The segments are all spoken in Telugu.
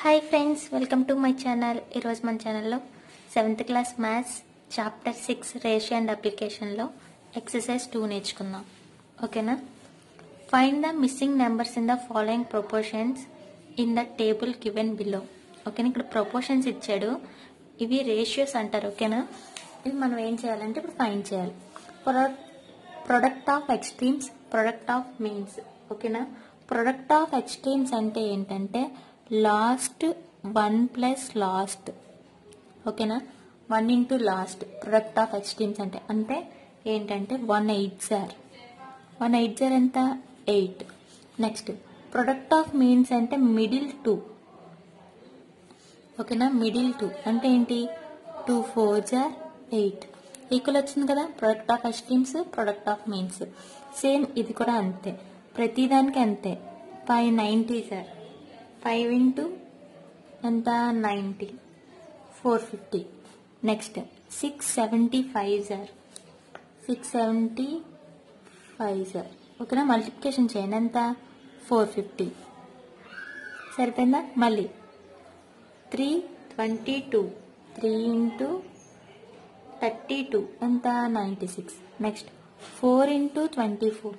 Hi friends, welcome to my channel. ఈరోజు మన ఛానల్లో 7th class maths chapter 6 ratio and అప్లికేషన్లో ఎక్సర్సైజ్ 2 నేర్చుకుందాం. ఓకేనా? Find the missing numbers in the following proportions in the table given below. ఓకేనా? ఇక్కడ ప్రొపోర్షన్స్ ఇచ్చాడు, ఇవి రేషియోస్ అంటారు. ఓకేనా? ఇవి మనం ఏం చేయాలంటే ఇప్పుడు ఫైండ్ చేయాలి. Product of extremes, product of means. ఓకేనా? ప్రొడక్ట్ ఆఫ్ ఎక్స్ట్రీమ్స్ అంటే ఏంటంటే లాస్ట్ 1 ప్లస్ లాస్ట్. ఓకేనా? 1 into last product of extremes అంటే ఏంటంటే 180 ఎంత 8. నెక్స్ట్ ప్రొడక్ట్ ఆఫ్ మీన్స్ అంటే మిడిల్ 2. ఓకేనా? మిడిల్ 2 అంటే ఏంటి 2 4 8 ఈక్వల్ వచ్చింది కదా. Product of extremes, product of means same ఇది కూడా అంతే, ప్రతిదానికి అంతే. 590 సార్, 5 ఇంటూ ఎంత 90 450. Next 675 sir, 675 sir. ఓకేనా? మల్టిప్లికేషన్ చేయండి, ఎంత 450. సరిపోయిందా? మళ్ళీ 322, 3 ఇంటూ 32 ఎంత 96. Next 4 into 24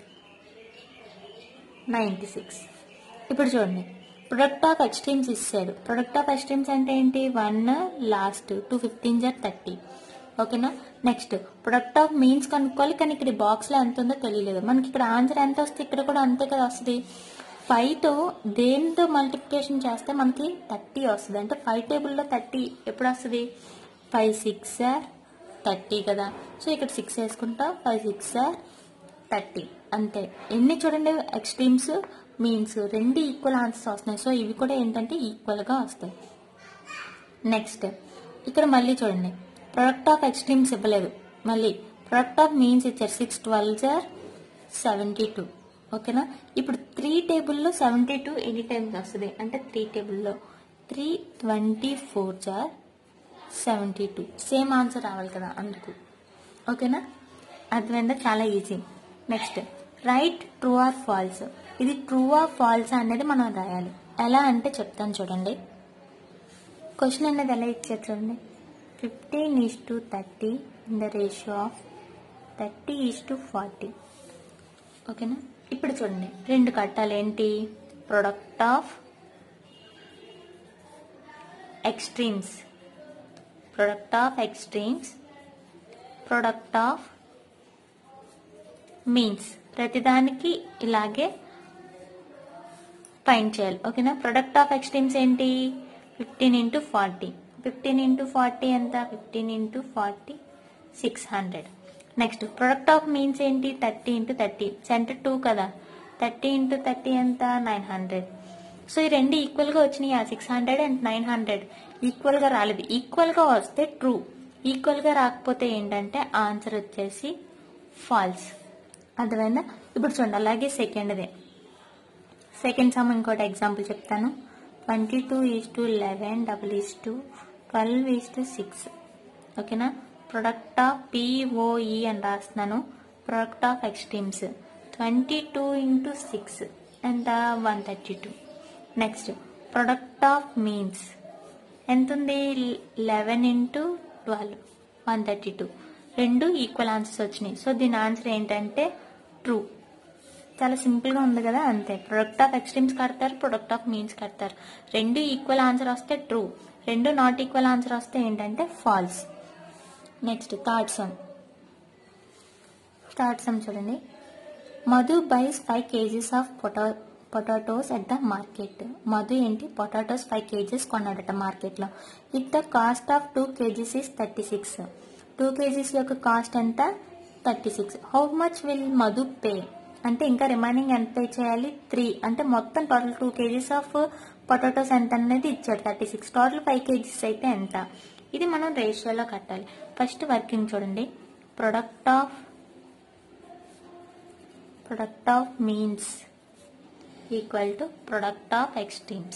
96. ఇప్పుడు చూడండి, ప్రొడక్ట్ ఆఫ్ ఎక్స్ట్రీమ్స్ ఇచ్చాడు. ప్రొడక్ట్ ఆఫ్ ఎక్స్ట్రీమ్స్ అంటే ఏంటి 1 లాస్ట్ 2 15 30. ఓకేనా? నెక్స్ట్ ప్రొడక్ట్ ఆఫ్ మీన్స్ కనుక్కోవాలి, కానీ ఇక్కడ బాక్స్లో ఎంత ఉందో తెలియలేదు మనకి. ఇక్కడ ఆన్సర్ ఎంత వస్తుంది, ఇక్కడ కూడా అంతే కదా వస్తుంది. 5తో దేనితో మల్టిప్లికేషన్ చేస్తే మనకి 30 వస్తుంది. అంటే 5 టేబుల్లో 30 ఎప్పుడు వస్తుంది? 5 6 30 కదా. సో ఇక్కడ 6 వేసుకుంటా, 5 6 30 అంతే. ఎన్ని చూడండి, ఎక్స్ట్రీమ్స్ మీన్స్ రెండు ఈక్వల్ ఆన్సర్స్ వస్తున్నాయి. సో ఇవి కూడా ఏంటంటే ఈక్వల్గా వస్తాయి. నెక్స్ట్ ఇక్కడ మళ్ళీ చూడండి, ప్రొడక్ట్ ఆఫ్ ఎక్స్ట్రీమ్స్ ఇవ్వలేదు, మళ్ళీ ప్రొడక్ట్ ఆఫ్ మీన్స్ ఇచ్చారు. 6 12 72. ఓకేనా? ఇప్పుడు 3 టేబుల్లో 72 ఎనీ టైమ్స్ వస్తుంది. అంటే 3 టేబుల్లో 3 24 72 సేమ్ ఆన్సర్ రావాలి కదా, అందుకు. ఓకేనా? అర్థమైందా? చాలా easy. Next right true or false. ఇది ట్రూ ఆర్ ఫాల్స్ అనేది మనం రాయాలి. ఎలా అంటే చెప్తాను చూడండి. క్వశ్చన్ అనేది ఎలా ఇచ్చారు చూడండి. 15:30 ఇన్ ద రేషియో ఆఫ్ 30:40. ఓకేనా? ఇప్పుడు చూడండి, రెండు కట్టాలి. ఏంటి? Product of extremes, product of extremes, product of means. ప్రతిదానికి ఇలాగే ఫైండ్ చేయాలి. ఓకేనా? ప్రొడక్ట్ ఆఫ్ ఎక్స్ట్రీమ్స్ ఏంటి 15 ఇంటూ 40. 15 ఇంటూ 40 ఎంత 15 into 40 600. Next product of means ఏంటి 30 ఇంటూ 30. సెంటర్ 2 కదా, 30 ఇంటూ 30 ఎంత 900. సో ఈ రెండు ఈక్వల్గా వచ్చినాయి. 600 అండ్ 900 ఈక్వల్గా రాలేదు. ఈక్వల్గా వస్తే ట్రూ, ఈక్వల్గా రాకపోతే ఏంటంటే ఆన్సర్ వచ్చేసి ఫాల్స్. అర్థమైందా? ఇప్పుడు చూడండి, అలాగే సెకండ్ సమ్ ఇంకోటి ఎగ్జాంపుల్ చెప్తాను. 22:11 12:6. ఓకేనా? ప్రొడక్ట్ ఆఫ్ POE అని రాస్తున్నాను. ప్రొడక్ట్ ఆఫ్ ఎక్స్ట్రీమ్స్ 22 ఇంటూ 6 ఎంత 132. నెక్స్ట్ ప్రొడక్ట్ ఆఫ్ మీన్స్ ఎంత ఉంది 11 ఇంటూ 12 132. రెండు ఈక్వల్ ఆన్సర్స్ వచ్చినాయి. సో దీని ఆన్సర్ ఏంటంటే ట్రూ. చాలా సింపుల్గా ఉంది కదా, అంతే. ప్రొడక్ట్ ఆఫ్ ఎక్స్ట్రీమ్స్ కడతారు, ప్రొడక్ట్ ఆఫ్ మీన్స్ కడతారు. రెండు ఈక్వల్ ఆన్సర్ వస్తే ట్రూ, రెండు నాట్ ఈక్వల్ ఆన్సర్ వస్తే ఏంటంటే ఫాల్స్. నెక్స్ట్ థర్డ్ సమ్ చూడండి. Madhu buys 5 kgs of potatoes at the market. Madhu ఏంటి పొటాటోస్ 5 kgs కొన్నాడట మార్కెట్లో. If the cost of 2 kgs is 36. 2 kgs యొక్క కాస్ట్ ఎంత 36. How much will Madhu pay అంటే ఇంకా రిమైనింగ్ ఎంత పే చేయాలి 3. అంటే మొత్తం టోటల్ 2 kgs ఆఫ్ పొటాటోస్ ఎంత అనేది ఇచ్చాడు 36. టోటల్ 5 kgs అయితే ఎంత? ఇది మనం రేషియోలో కట్టాలి. ఫస్ట్ వర్కింగ్ చూడండి. Product of means equal to product of extremes.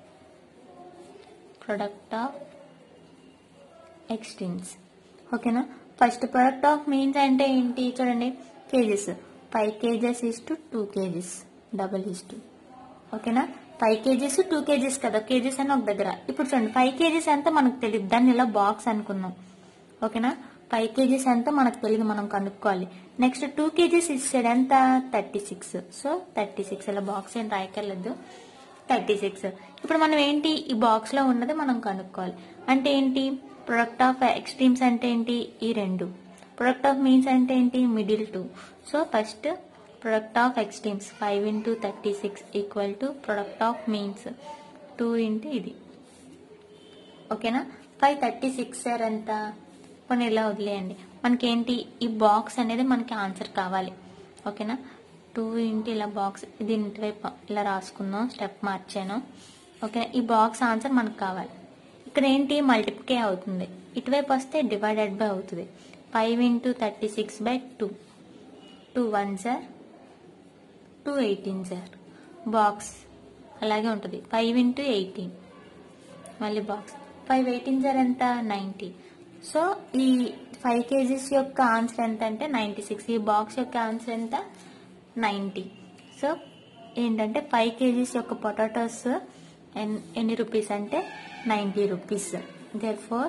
Product of extremes. ఓకేనా? ఫస్ట్ ప్రొడక్ట్ ఆఫ్ మీన్స్ అంటే ఏంటి చూడండి, kgs 5 kgs is to 2 kgs double is to. ఓకేనా? 5 kgs 2 kgs కదా, కేజీస్ అని ఒక దగ్గర. ఇప్పుడు చూడండి 5 kgs ఎంత మనకు తెలియదు, దాన్ని ఇలా బాక్స్ అనుకుందాం. ఓకేనా, 5 kgs ఎంత మనకు తెలియదు, మనం కనుక్కోవాలి. నెక్స్ట్ 2 kgs ఇచ్చాడు ఎంత, 36. సో 36 ఇలా బాక్స్ ఏం రాయక్కర్లేదు, 36. ఇప్పుడు మనం ఏంటి, ఈ బాక్స్ లో ఉన్నది మనం కనుక్కోవాలి. అంటే ఏంటి, ప్రొడక్ట్ ఆఫ్ ఎక్స్ట్రీమ్స్ అంటే ఏంటి, ఈ రెండు. ప్రొడక్ట్ ఆఫ్ మీన్స్ అంటే ఏంటి, middle 2. So first product of extremes 5 into 36 equal to product of means 2 into ఇది. ఓకేనా, 536 సార్ ఎంత, కొన్ని ఇలా వదిలేయండి. మనకేంటి, ఈ బాక్స్ అనేది మనకి ఆన్సర్ కావాలి. ఓకేనా, 2 into ఇలా బాక్స్, ఇది ఇంటివైపు ఇలా రాసుకుందాం, స్టెప్ మార్చాను. ఓకేనా, ఈ బాక్స్ ఆన్సర్ మనకు కావాలి. ఇక్కడ ఏంటి, మల్టిప్లికే అవుతుంది, ఇటువైపు వస్తే డివైడెడ్ బై అవుతుంది. 5 into 36 by 2, 2 1s are 2 18s are, box అలాగే ఉంటుంది. 5 into 18 మళ్ళీ బాక్స్, 5 18s are ఎంత, 90. సో ఈ 5 kgs యొక్క ఆన్సర్ ఎంత అంటే 96. ఈ బాక్స్ యొక్క ఆన్సర్ ఎంత, 90. సో ఏంటంటే 5 kgs యొక్క పొటాటోస్ ఎన్ని రూపీస్ అంటే 90 rupees. Therefore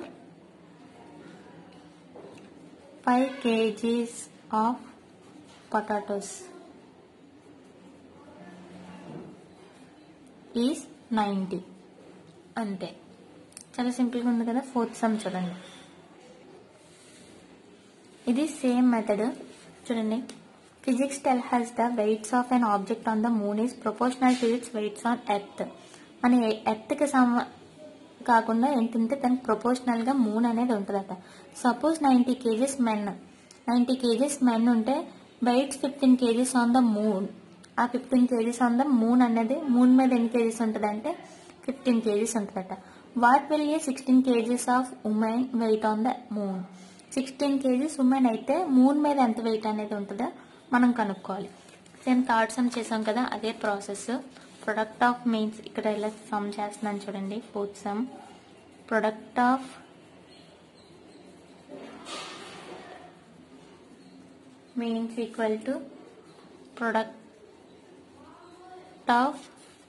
5 kgs of potatoes is 90. అంతే, చాలా సింపుల్గా ఉంది కదా. 4th సమ్ చూడండి, ఇది సేమ్ మెథడ్. చూడండి, physics tell us the weights of an object on the moon is proportional to its weights on earth. మన ఎర్త్కి కాకుండా ఏంటంటే దానికి ప్రొపోర్షనల్ గా మూన్ అనేది ఉంటుందట. Suppose 90 kgs men, 90 kgs men ఉంటే weights 15 kgs on the moon. ఆ 15 kgs ఆన్ ద మూన్ అనేది మూన్ మీద ఎన్ని kgs ఉంటుంది అంటే 15 kgs ఉంటుందట. What will a 16 kgs of women weight on the moon. 16 kgs women అయితే మూన్ మీద ఎంత వెయిట్ అనేది ఉంటుందో మనం కనుక్కోవాలి. సేమ్ థర్డ్ సమ్ చేసాం కదా, అదే ప్రాసెస్. ప్రొడక్ట్ ఆఫ్ మీన్స్ ఇక్కడ ఇలా సమ్ చేస్తున్నాను చూడండి. 4th sum, product of means equal to product of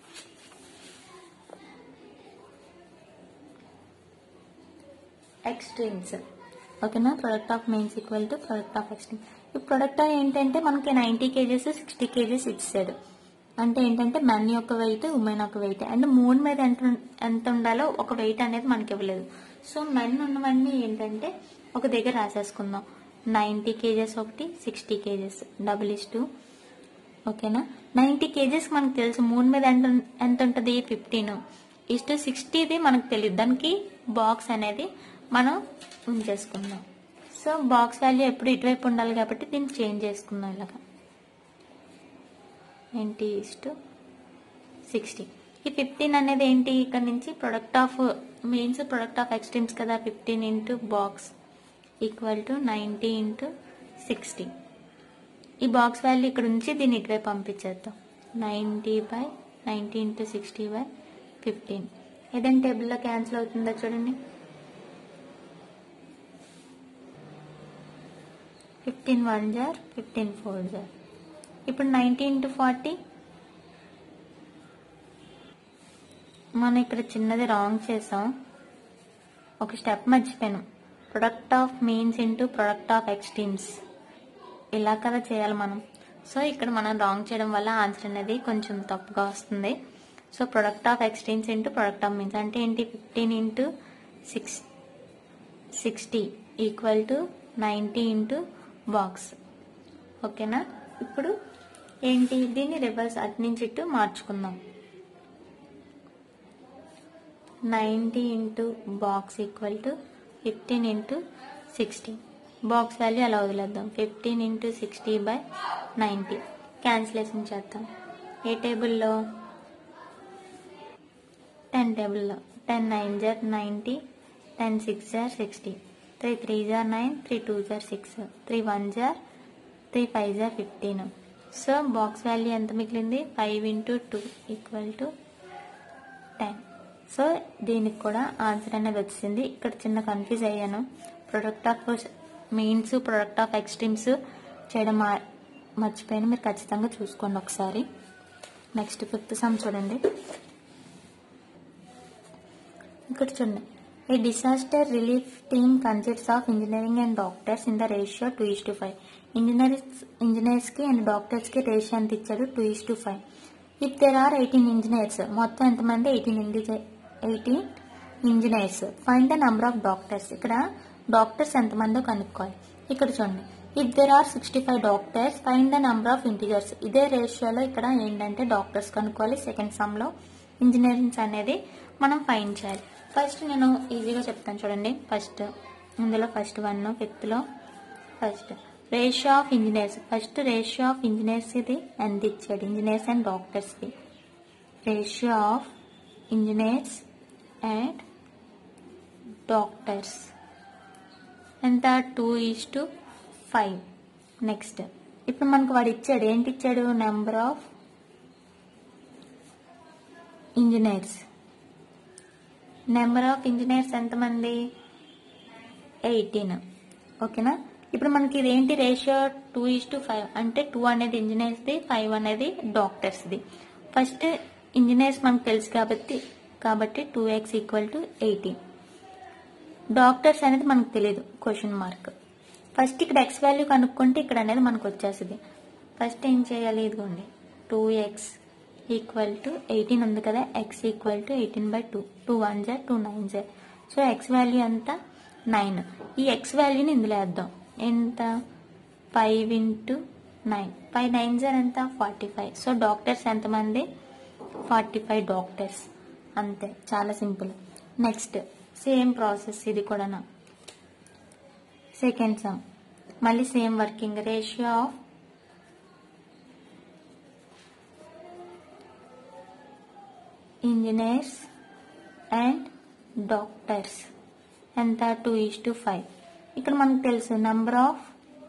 extremes. ఓకేనా, product of means equal to product of extremes. ఈ ప్రొడక్ట్ ఏంటంటే మనకి 90 kgs 60 kgs ఇచ్చాడు. అంటే ఏంటంటే మెన్ యొక్క వెయిట్, ఉమెన్ యొక్క వెయిట్, అండ్ మూన్ మీద ఎంత ఉండాలో ఒక వెయిట్ అనేది మనకి ఇవ్వలేదు. సో మెన్ ఉన్నవన్నీ ఏంటంటే ఒక దగ్గర రాసేసుకుందాం. 90 kgs ఒకటి, 60 kgs, డబుల్ ఇస్ 2. ఓకేనా, 90 kgs మనకు తెలుసు, మూన్ మీద ఎంత ఉంటుంది 15 ఇస్ టు 60ది మనకు తెలియదు, దానికి బాక్స్ అనేది మనం ఉంచేసుకుందాం. సో బాక్స్ వాల్యూ ఎప్పుడు ఇటువైపు ఉండాలి కాబట్టి దీన్ని చేంజ్ చేసుకుందాం ఇలాగా. 90 is to 60. ఈ 15 అనేది ఏంటి, ఇక్కడ నుంచి product of means product of extremes కదా. 15 into box equal to 90 into 60. ఈ బాక్స్ వాల్యూ ఇక్కడ నుంచి దీన్ని ఇటువైపు పంపించేద్దాం. 90 into 60 by 15. ఏదైనా టేబుల్లో క్యాన్సిల్ అవుతుందో చూడండి. 15 1s are 15 4s are. ఇప్పుడు 90 into 40. మనం ఇక్కడ చిన్నది రాంగ్ చేసాం, ఒక స్టెప్ మర్చిపోయాను. Product of means into product of extremes ఇలా కదా చేయాలి మనం. సో ఇక్కడ మనం రాంగ్ చేయడం వల్ల ఆన్సర్ అనేది కొంచెం తప్పుగా వస్తుంది. So product of extremes into product of means అంటే ఏంటి, 15 into 60 equal to 90 into box. ఓకేనా, ఇప్పుడు ఏంటి, దీన్ని రివర్స్ అటు నుంచి ఇటు మార్చుకుందాం. 90 into box equal to 15 into 60. Box value అలా వదిలేద్దాం. 15 into 60 by 90. క్యాన్సిలేషన్ చేద్దాం. ఏ టేబుల్లో, 10 టేబుల్లో. 10 9s are 90, 10 6s are 60, 3 3s are 9, 3 2s are 6, 3 1s are 3 5s are 15. So box value ఎంత మిగిలింది, 5 into 2 ఈక్వల్ టు 10. సో దీనికి కూడా ఆన్సర్ అనేది వచ్చింది. ఇక్కడ చిన్న కన్ఫ్యూజ్ అయ్యాను. Product of means product of extremes చేయడం మర్చిపోయాను, మీరు ఖచ్చితంగా చూసుకోండి ఒకసారి. నెక్స్ట్ 5th సమ్ చూడండి. ఇక్కడ చూడండి, a disaster relief team consists of engineering and doctors in the ratio 2:5. ఇంజనీర్స్కి అండ్ డాక్టర్స్కి రేషియో ఎంత ఇచ్చాడు, 2:5. ఇఫ్ దెర్ ఆర్ 18 ఇంజనీర్స్, మొత్తం ఎంతమంది, 18 engineers. Find the number of doctors, ఇక్కడ డాక్టర్స్ ఎంతమందో కనుక్కోవాలి. ఇక్కడ చూడండి, if there are 65 doctors, find the number of integers. ఇదే రేషియోలో ఇక్కడ ఏంటంటే డాక్టర్స్ కనుక్కోవాలి. సెకండ్ సమ్లో ఇంజనీరింగ్స్ అనేది మనం ఫైండ్ చేయాలి. ఫస్ట్ నేను ఈజీగా చెప్తాను చూడండి. ఇందులో ఫస్ట్ 1, ఫిఫ్త్లో first ratio of engineers. First ratio of engineers ఇది ఎంత ఇచ్చాడు, ఇంజనీర్స్ అండ్ డాక్టర్స్కి. Ratio of engineers and doctors ఎంత, 2:5. నెక్స్ట్ ఇప్పుడు మనకు వాడు ఇచ్చాడు, ఏంటి ఇచ్చాడు, number of engineers. Number of engineers ఎంతమంది, 18. ఓకేనా. ఇప్పుడు మనకి ఇదేంటి, రేషియో 2:5 అంటే 2 అనేది ఇంజనీర్స్ది, 5 అనేది డాక్టర్స్ది. ఫస్ట్ ఇంజనీర్స్ మనకు తెలుసు కాబట్టి 2x = 18. డాక్టర్స్ అనేది మనకు తెలియదు, క్వశ్చన్ మార్క్. ఫస్ట్ ఇక్కడ x వాల్యూ కనుక్కుంటే ఇక్కడ అనేది మనకు వచ్చేస్తుంది. ఫస్ట్ ఏం చేయాలి, ఇదిగోండి 2x = 18 ఉంది కదా, x = 18/2. 2 1s 2 9s. So x value ఎంత, 9. ఈ x వాల్యూని ఇందులో వేద్దాం. ఎంత, 5 × 9. 5 9s ఎంత, 45. సో డాక్టర్స్ ఎంతమంది, 45 డాక్టర్స్. అంతే, చాలా సింపుల్. నెక్స్ట్ సేమ్ ప్రాసెస్ ఇది కూడా. సెకండ్ సమ్ మళ్ళీ same working. Ratio of engineers and doctors ఎంత, 2:5. ఇక్కడ మనకు తెలుసు number of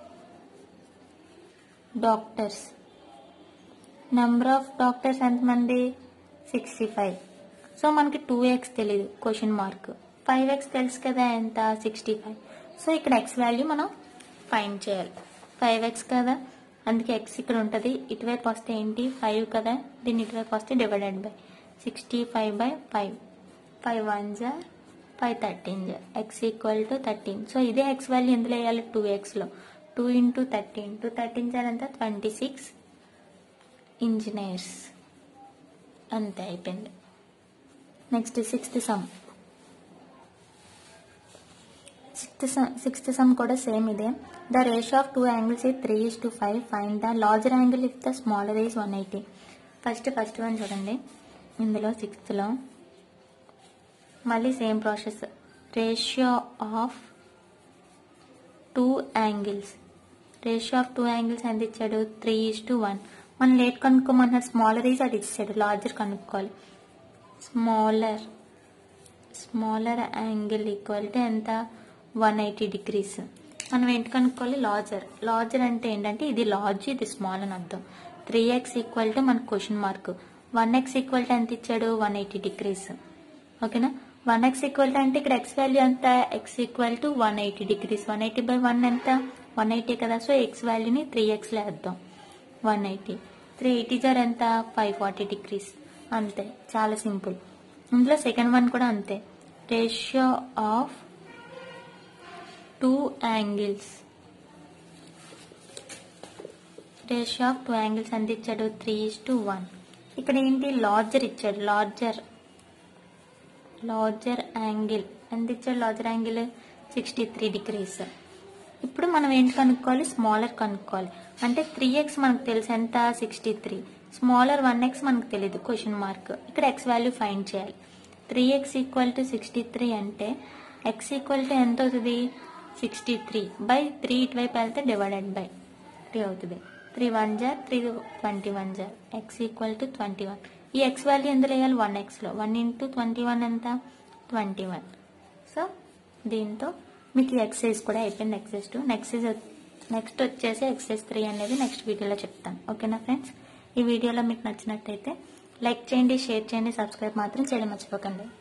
doctors. Number of doctors ఎంతమంది, 65. సో మనకి 2x తెలియదు, క్వశ్చన్ మార్క్. 5x తెలుసు కదా, ఎంత, 65. సో ఇక్కడ x వాల్యూ మనం ఫైండ్ చేయాలి. 5x కదా, అందుకే x ఇక్కడ ఉంటుంది. ఇటువైపు వస్తే ఏంటి, 5 కదా, దీన్ని ఇటువైపు వస్తే divided by 65/5. 5 1s 5 13s. x = 13. So ఇదే x వాల్యూ ఎందులో వేయాలి, 2xలో. 2 × 13. 2 13s ఎంత, 26 ఇంజనీర్స్. అంతే, అయిపోయింది. నెక్స్ట్ సిక్స్త్ సమ్ కూడా సేమ్ ఇదే. The ratio of 2 angles is 3:5. Find the larger angle if the smaller is 180. First 1 చూడండి. ఇందులో 6thలో మళ్ళీ same process. Ratio of 2 angles. Ratio of 2 angles ఎంత ఇచ్చాడు, 3:1. మనం లేట్ కనుక్కోమన్నా, స్మాలర్ ఈజ్ అది ఇచ్చాడు, లార్జర్ కనుక్కోవాలి. స్మాలర్ యాంగిల్ = ఎంత, 180 degrees. మనం ఏంటి కనుక్కోవాలి, లార్జర్ అంటే ఏంటంటే ఇది లార్జ్, ఇది స్మాల్ అని అర్థం. 3x = మన క్వశ్చన్ మార్క్. 1x = ఎంత ఇచ్చాడు, 180 degrees. ఓకేనా. 1x = అంటే ఇక్కడ x వాల్యూ ఎంత, x = 180 degrees. 180/1 ఎంత, 180 కదా. సో x వాల్యూని 3xలో వేద్దాం. 180 3 8s ఎంత, 540 degrees. అంతే, చాలా సింపుల్. ఇందులో సెకండ్ వన్ కూడా అంతే. Ratio of 2 angles. Ratio of 2 angles ఎంత ఇచ్చాడు, 3:1. ఇక్కడ ఏంటి, లార్జర్ ఇచ్చాడు. లార్జర్ యాంగిల్ ఎంత ఇచ్చాడు, లార్జర్ యాంగిల్ 63 degrees. ఇప్పుడు మనం ఏంటి కనుక్కోవాలి, స్మాలర్ కనుక్కోవాలి. అంటే 3x మనకు తెలుసు ఎంత, 63. స్మాలర్ 1x మనకు తెలియదు, క్వశ్చన్ మార్క్. ఇక్కడ x వాల్యూ ఫైండ్ చేయాలి. 3x = 63 అంటే x = ఎంత అవుతుంది, 63/3. ఇటువైపు వెళ్తే డివైడెడ్ బై 3 అవుతుంది. 3 1s 3 21s. x = 21. ఈ x వాల్యూ ఎందులో వేయాలి, 1xలో. 1 × 21 ఎంత, 21. సో దీంతో మీకు ఈ ఎక్సర్సైజ్ కూడా అయిపోయింది, ఎక్సర్సైజ్ 2. నెక్స్ట్ వచ్చేసి ఎక్సర్సైజ్ 3 అనేది నెక్స్ట్ వీడియోలో చెప్తాను. ఓకేనా ఫ్రెండ్స్. ఈ వీడియోలో మీకు నచ్చినట్టయితే లైక్ చేయండి, షేర్ చేయండి, సబ్స్క్రైబ్ మాత్రం చేయడం మర్చిపోకండి.